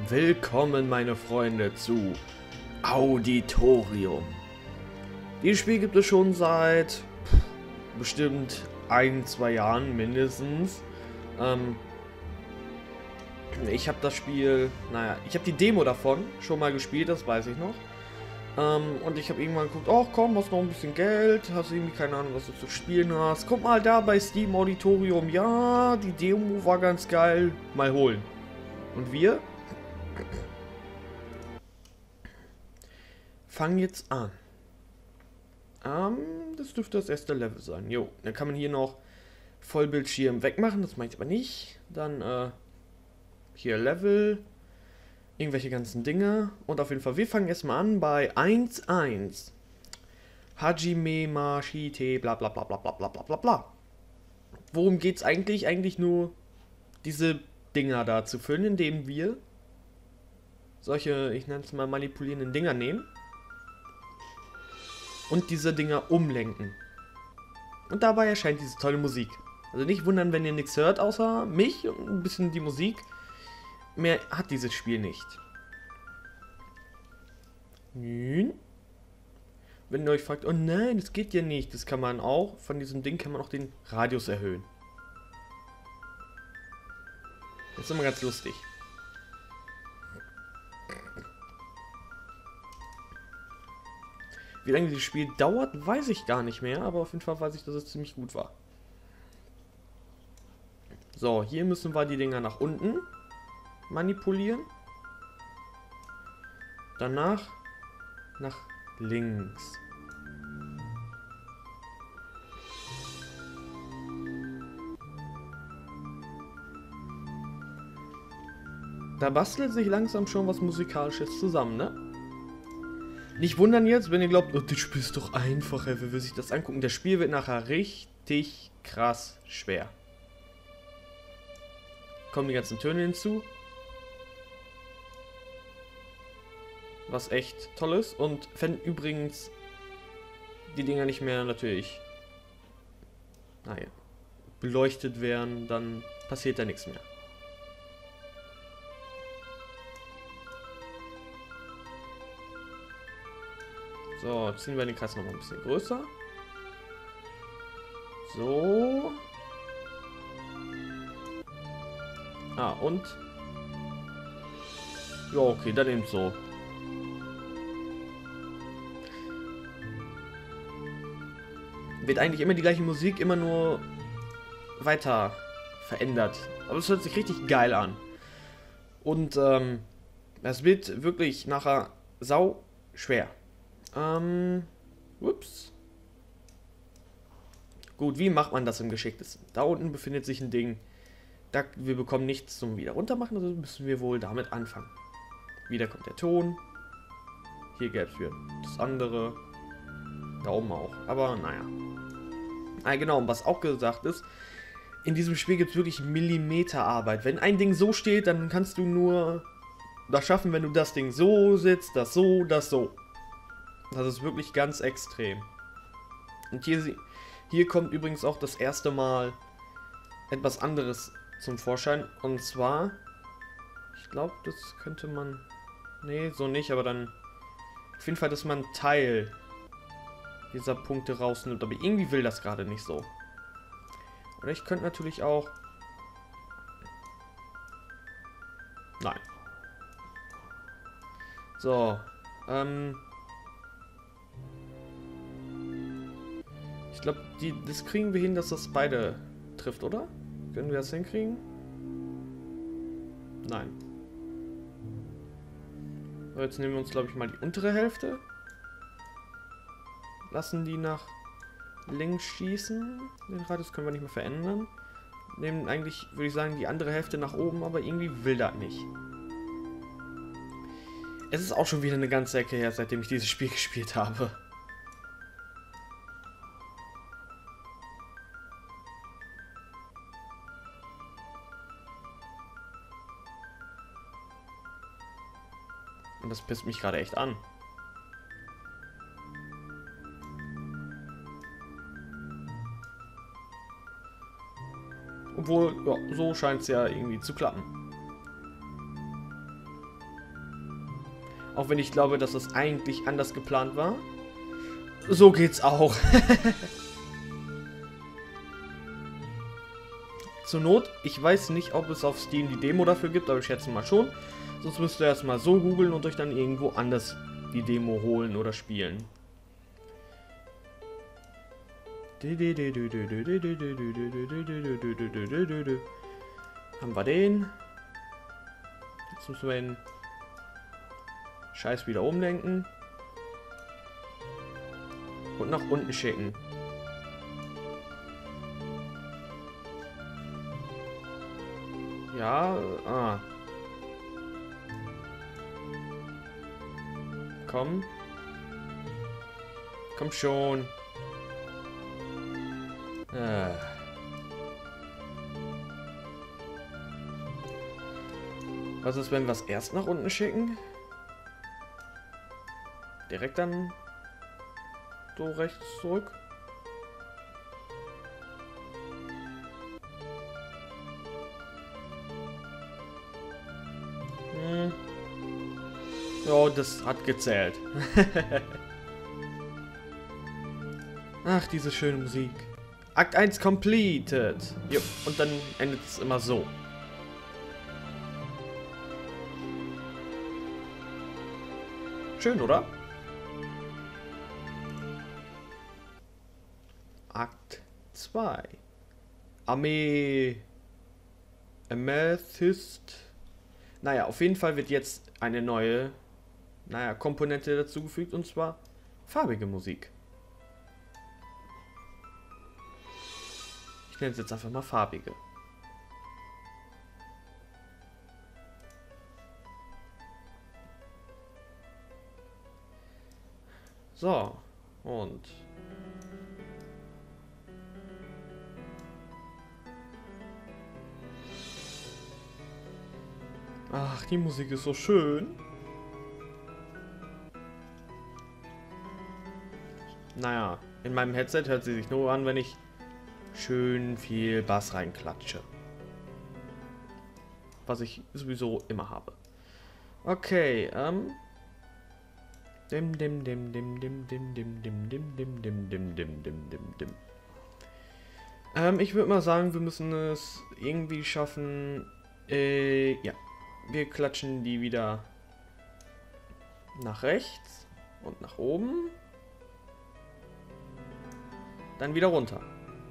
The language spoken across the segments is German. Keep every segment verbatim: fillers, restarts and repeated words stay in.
Willkommen, meine Freunde, zu Auditorium. Dieses Spiel gibt es schon seit pff, bestimmt ein, zwei Jahren mindestens. Ähm, ich habe das Spiel, naja, ich habe die Demo davon schon mal gespielt, das weiß ich noch. Ähm, und ich habe irgendwann geguckt, ach komm, hast noch ein bisschen Geld, hast irgendwie keine Ahnung, was du zu spielen hast. Guck mal da bei Steam Auditorium, ja, die Demo war ganz geil, mal holen. Und wir fangen jetzt an. Ähm, das dürfte das erste Level sein. Jo, dann kann man hier noch Vollbildschirm wegmachen, das mache ich aber nicht. Dann, äh, hier Level, irgendwelche ganzen Dinge. Und auf jeden Fall, wir fangen erstmal an bei eins eins. Hajime Mashite, bla bla bla bla bla bla bla bla bla. Worum geht's eigentlich? Eigentlich nur diese Dinger da zu füllen, indem wir solche, ich nenne es mal manipulierenden Dinger nehmen. Und diese Dinger umlenken. Und dabei erscheint diese tolle Musik. Also nicht wundern, wenn ihr nichts hört, außer mich und ein bisschen die Musik. Mehr hat dieses Spiel nicht. Wenn ihr euch fragt, oh nein, das geht ja nicht. Das kann man auch, von diesem Ding kann man auch den Radius erhöhen. Das ist immer ganz lustig. Wie lange dieses Spiel dauert, weiß ich gar nicht mehr, aber auf jeden Fall weiß ich, dass es ziemlich gut war. So, hier müssen wir die Dinger nach unten manipulieren. Danach nach links. Da bastelt sich langsam schon was Musikalisches zusammen, ne? Nicht wundern jetzt, wenn ihr glaubt, oh, das Spiel ist doch einfach, ey, wer will sich das angucken? Das Spiel wird nachher richtig krass schwer. Kommen die ganzen Töne hinzu. Was echt toll ist. Und wenn übrigens die Dinger nicht mehr natürlich, naja, beleuchtet werden, dann passiert da nichts mehr. So, ziehen wir den Kreis noch mal ein bisschen größer. So. Ah, und? Ja, okay, dann eben so. Wird eigentlich immer die gleiche Musik, immer nur weiter verändert. Aber es hört sich richtig geil an. Und, ähm, es wird wirklich nachher sau schwer. Ähm, ups. Gut, wie macht man das im geschicktesten? Da unten befindet sich ein Ding. Da, wir bekommen nichts zum wieder runtermachen, also müssen wir wohl damit anfangen. Wieder kommt der Ton. Hier gäbe es für das andere. Da oben auch. Aber naja. Ah, genau, und was auch gesagt ist, in diesem Spiel gibt es wirklich Millimeterarbeit. Wenn ein Ding so steht, dann kannst du nur das schaffen, wenn du das Ding so sitzt, das so, das so. Das ist wirklich ganz extrem. Und hier, hier kommt übrigens auch das erste Mal etwas anderes zum Vorschein. Und zwar, ich glaube, das könnte man, nee, so nicht, aber dann auf jeden Fall, dass man einen Teil dieser Punkte rausnimmt. Aber irgendwie will das gerade nicht so. Oder ich könnte natürlich auch, nein. So, ähm, ich glaube, das kriegen wir hin, dass das beide trifft, oder? Können wir das hinkriegen? Nein. So, jetzt nehmen wir uns, glaube ich, mal die untere Hälfte. Lassen die nach links schießen. Den Radius können wir nicht mehr verändern. Nehmen eigentlich, würde ich sagen, die andere Hälfte nach oben, aber irgendwie will das nicht. Es ist auch schon wieder eine ganze Ecke her, seitdem ich dieses Spiel gespielt habe. Und das pisst mich gerade echt an. Obwohl, ja, so scheint es ja irgendwie zu klappen. Auch wenn ich glaube, dass das eigentlich anders geplant war. So geht's auch. Zur Not, ich weiß nicht, ob es auf Steam die Demo dafür gibt, aber ich schätze mal schon. Sonst müsst ihr erstmal so googeln und euch dann irgendwo anders die Demo holen oder spielen. Haben wir den. Jetzt müssen wir den Scheiß wieder umlenken. Und nach unten schicken. Ja, ah. Komm. Komm schon. Äh. Was ist, wenn wir es erst nach unten schicken? Direkt dann so rechts zurück. Hm. Ja, das hat gezählt. Ach, diese schöne Musik. Akt eins completed. Jo, und dann endet es immer so. Schön, oder? Akt zwei. Armee. Amethyst. Naja, auf jeden Fall wird jetzt eine neue, naja, Komponente dazugefügt, und zwar farbige Musik. Ich nenne es jetzt einfach mal farbige. So, und ach, die Musik ist so schön. Naja, in meinem Headset hört sie sich nur an, wenn ich schön viel Bass reinklatsche. Was ich sowieso immer habe. Okay, ähm. Dim dim dim dim dim dim dim dim dim dim dim dim dim dim dim dim. Ähm, ich würde mal sagen, wir müssen es irgendwie schaffen. Äh, ja. Wir klatschen die wieder nach rechts und nach oben. Dann wieder runter.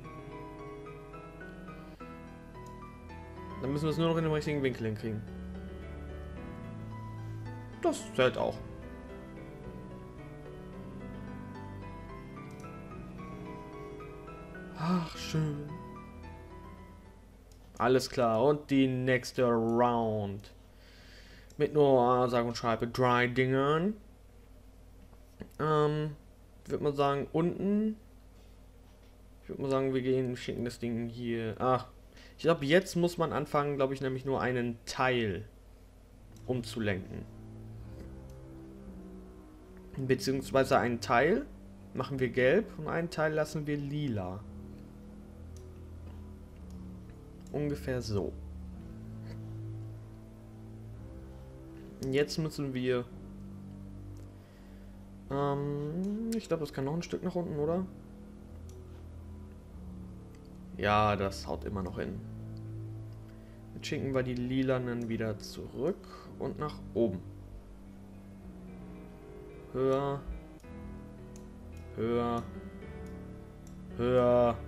Dann müssen wir es nur noch in dem richtigen Winkel hinkriegen. Das zählt auch. Ach, schön. Alles klar. Und die nächste Round. Mit nur, sage und schreibe, drei Dingern. Ähm, würde man sagen, unten. Ich würde mal sagen, wir gehen, schicken das Ding hier. Ach, ich glaube, jetzt muss man anfangen, glaube ich, nämlich nur einen Teil umzulenken. Beziehungsweise einen Teil machen wir gelb und einen Teil lassen wir lila. Ungefähr so. Jetzt müssen wir... Ähm, ich glaube, das kann noch ein Stück nach unten, oder? Ja, das haut immer noch hin. Jetzt schicken wir die lilanen wieder zurück und nach oben. Höher. Höher. Höher.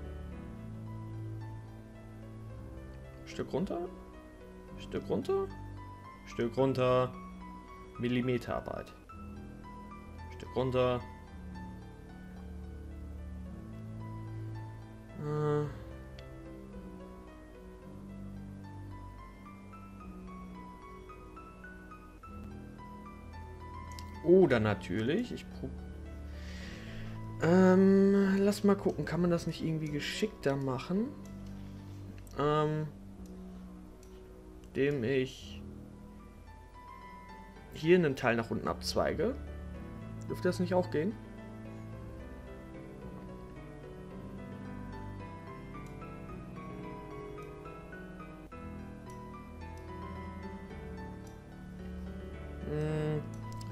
Stück runter. Stück runter. Stück runter. Millimeterarbeit. Stück runter. Äh. Oder natürlich, ich prob... Ähm, lass mal gucken, kann man das nicht irgendwie geschickter machen? Ähm, indem ich hier einen Teil nach unten abzweige. Dürfte das nicht auch gehen?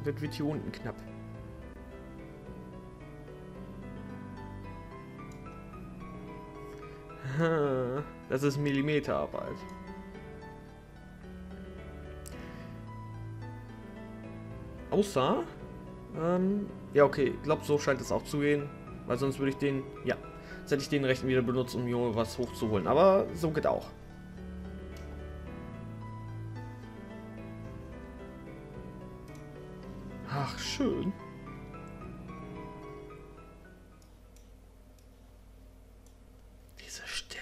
Das wird hier unten knapp. Das ist Millimeterarbeit. Außer... Ähm, ja, okay. Ich glaube, so scheint es auch zu gehen. Weil sonst würde ich den... Ja. Jetzt hätte ich den rechten wieder benutzt, um hier was hochzuholen. Aber so geht auch. Ach, schön. Diese Stille.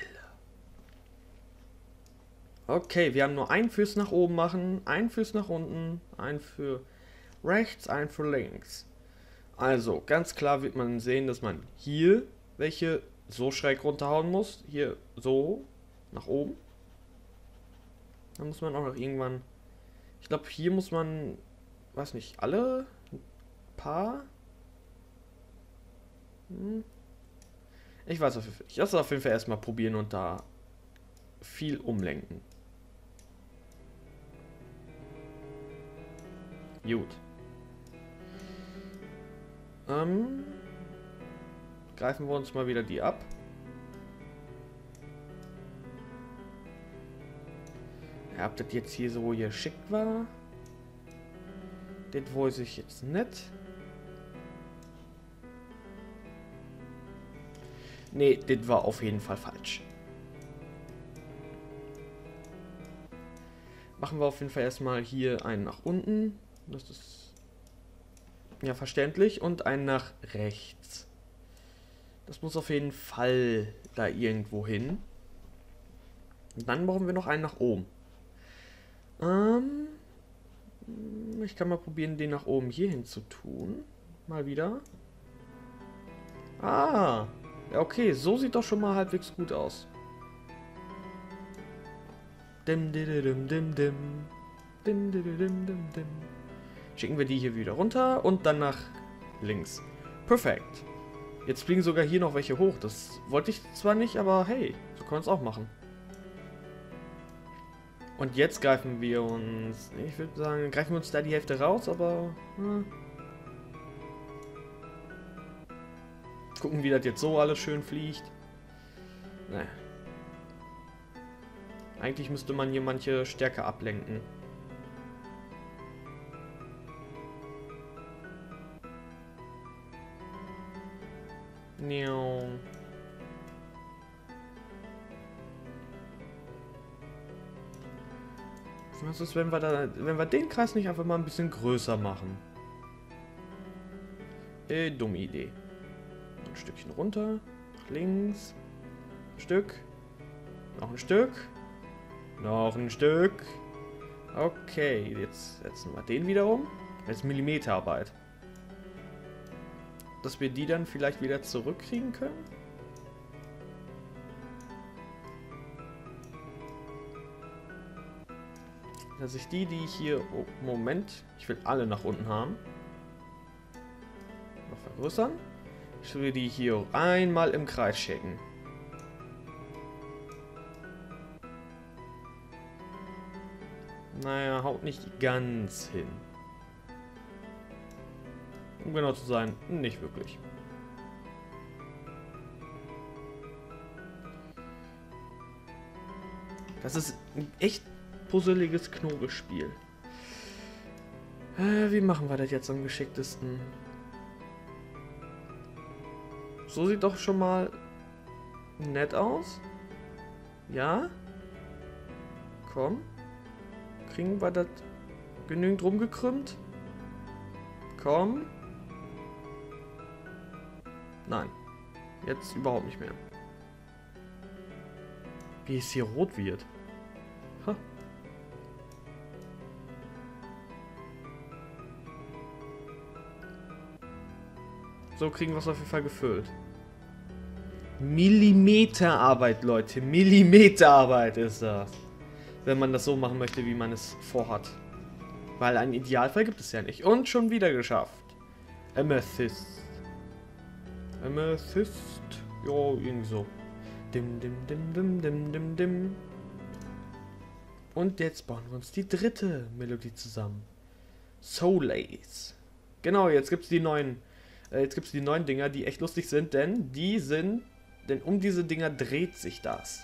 Okay, wir haben nur ein fürs nach oben machen, ein fürs nach unten, ein für rechts, ein für links. Also, ganz klar wird man sehen, dass man hier welche so schräg runterhauen muss. Hier so nach oben. Dann muss man auch noch irgendwann... Ich glaube, hier muss man... Weiß nicht, alle? Ein paar? Hm. Ich weiß auf jeden Fall. Ich lasse auf jeden Fall erstmal probieren und da viel umlenken. Gut. Ähm, greifen wir uns mal wieder die ab. Ja, ob das jetzt hier so geschickt war, das weiß ich jetzt nicht. Nee, das war auf jeden Fall falsch. Machen wir auf jeden Fall erstmal hier einen nach unten. Das ist ja verständlich. Und einen nach rechts. Das muss auf jeden Fall da irgendwo hin. Und dann brauchen wir noch einen nach oben. Ähm, ich kann mal probieren, den nach oben hier hin zu tun. Mal wieder. Ah, ja okay, so sieht doch schon mal halbwegs gut aus. Dim, dim, dim, dim, dim. Dim, dim, dim, dim, dim. Schicken wir die hier wieder runter und dann nach links. Perfekt. Jetzt fliegen sogar hier noch welche hoch. Das wollte ich zwar nicht, aber hey, so können wir es auch machen. Und jetzt greifen wir uns... Ich würde sagen, greifen wir uns da die Hälfte raus, aber... Hm. Gucken, wie das jetzt so alles schön fliegt. Naja. Eigentlich müsste man hier manche stärker ablenken. Niau. Was ist, wenn wir da, wenn wir den Kreis nicht einfach mal ein bisschen größer machen? Äh, dumme Idee. Ein Stückchen runter, nach links, ein Stück, noch ein Stück, noch ein Stück. Okay, jetzt setzen wir den wieder um. Jetzt Millimeterarbeit. Dass wir die dann vielleicht wieder zurückkriegen können. Dass ich die, die ich hier... Oh, Moment. Ich will alle nach unten haben. Noch vergrößern. Ich will die hier einmal im Kreis schicken. Naja, haut nicht ganz hin. Um genau zu sein, nicht wirklich. Das ist ein echt puzzeliges Knobelspiel. Äh, wie machen wir das jetzt am geschicktesten? So sieht doch schon mal nett aus. Ja? Komm. Kriegen wir das genügend rumgekrümmt? Komm. Nein. Jetzt überhaupt nicht mehr. Wie es hier rot wird. Ha. So kriegen wir es auf jeden Fall gefüllt. Millimeterarbeit, Leute. Millimeterarbeit ist das. Wenn man das so machen möchte, wie man es vorhat. Weil einen Idealfall gibt es ja nicht. Und schon wieder geschafft. Amethyst. Amethyst. Jo, irgendwie so. Dim, dim, dim, dim, dim, dim, dim. Und jetzt bauen wir uns die dritte Melodie zusammen. Solace. Genau, jetzt gibt's die neuen, äh, jetzt gibt's die neuen Dinger, die echt lustig sind, denn die sind, denn um diese Dinger dreht sich das.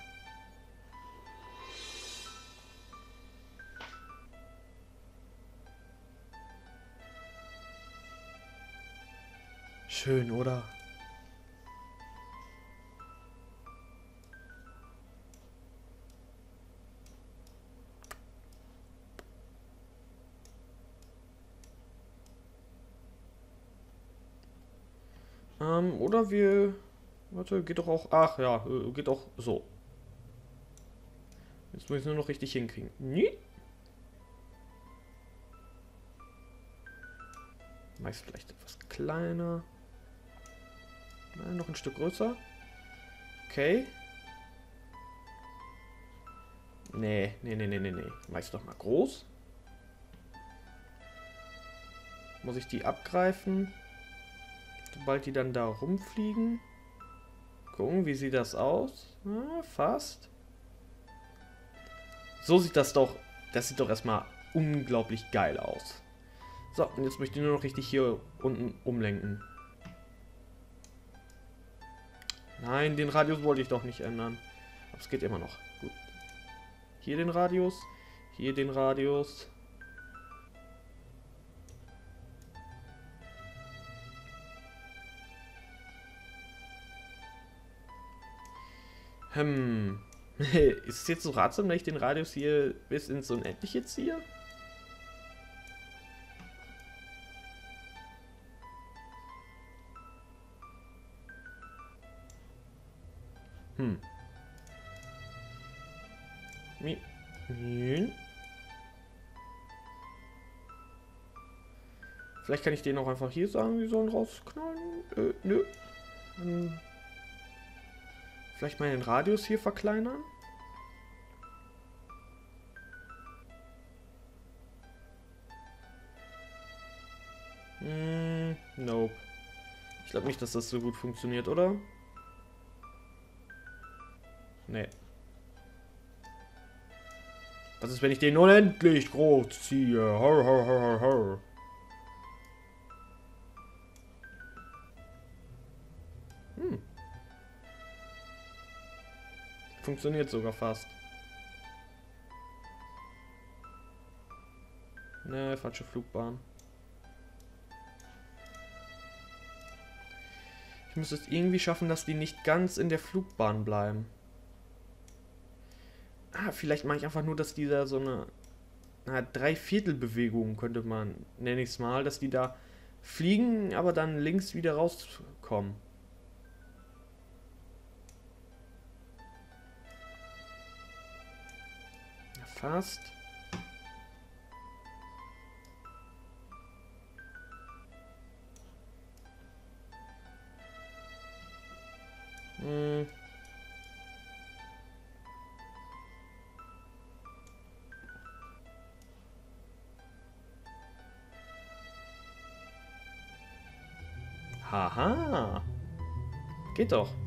Schön, oder? Ähm, oder wir... Warte, geht doch auch... Ach ja, äh, geht auch so. Jetzt muss ich es nur noch richtig hinkriegen. Nee. Meist vielleicht etwas kleiner. Nein, noch ein Stück größer. Okay. Nee, nee, nee, nee, nee, nee. Meist doch mal groß. Muss ich die abgreifen? Sobald die dann da rumfliegen. Gucken, wie sieht das aus? Ah, fast. So sieht das doch... Das sieht doch erstmal unglaublich geil aus. So, und jetzt möchte ich nur noch richtig hier unten umlenken. Nein, den Radius wollte ich doch nicht ändern. Aber es geht immer noch. Gut. Hier den Radius. Hier den Radius. Hm. Ist es jetzt so ratsam, wenn ich den Radius hier bis ins Unendliche ziehe? Hm. Hm. Vielleicht kann ich denen auch einfach hier sagen, die sollen rausknallen. Äh, nö. Hm. Vielleicht mal den Radius hier verkleinern. Hm, nope. Ich glaube nicht, dass das so gut funktioniert, oder? Nee. Was ist, wenn ich den unendlich groß ziehe? Hör, hör, hör, hör. Hm. Funktioniert sogar fast. Ne, falsche Flugbahn. Ich muss es irgendwie schaffen, dass die nicht ganz in der Flugbahn bleiben. Ah, vielleicht mache ich einfach nur, dass die da so eine... Na, Dreiviertelbewegung könnte man, nenne ich es mal, dass die da fliegen, aber dann links wieder rauskommen. Ja, fast. Hm. Haha. Geht doch.